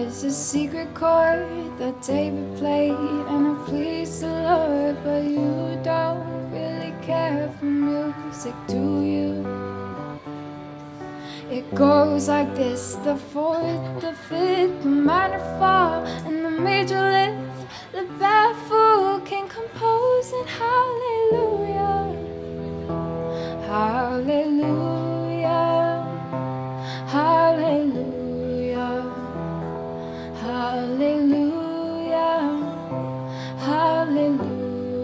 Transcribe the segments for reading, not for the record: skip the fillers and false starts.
was a secret chord that David played, and it pleased the Lord. But you don't really care for music, do you? It goes like this: the fourth, the fifth, the minor fall, and the major lift. The baffled can compose in hallelujah, hallelujah, hallelujah, hallelujah, hallelujah.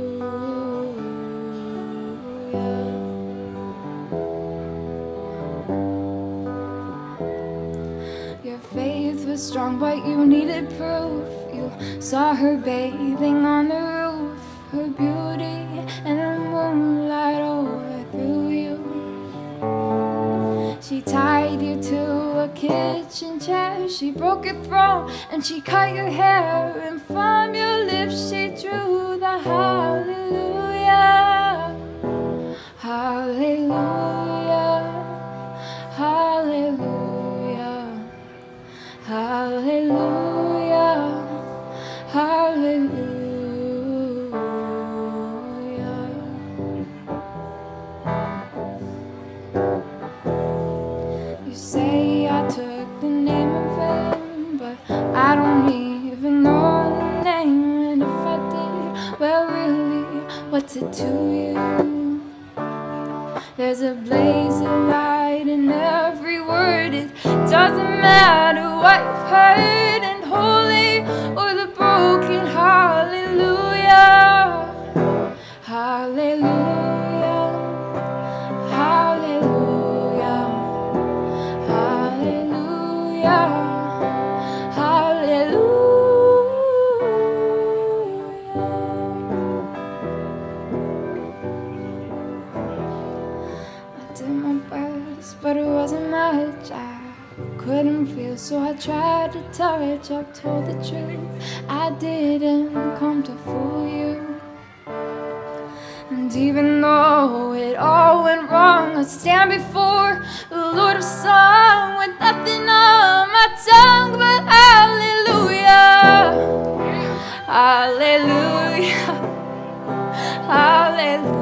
Your faith was strong, but you needed proof. You saw her bathing on the roof, her beauty and the moonlight overthrew you. She tied you to a kitchen chair, she broke your throne, and she cut your hair, and from your lips she drew the hallelujah, hallelujah, hallelujah, hallelujah, hallelujah. You say I took the name of vain, but I don't even know the name. And if I did, well really, what's it to you? There's a blaze of light in every word. It doesn't matter what you've heard, and holy or the broken, hallelujah, hallelujah, hallelujah, hallelujah, hallelujah. I did my best, but it wasn't much. I couldn't feel, so I tried to touch. I've told the truth, I didn't come to fool you. And even though it all went wrong, I'll stand before the Lord of song with nothing on my tongue but hallelujah, hallelujah, hallelujah.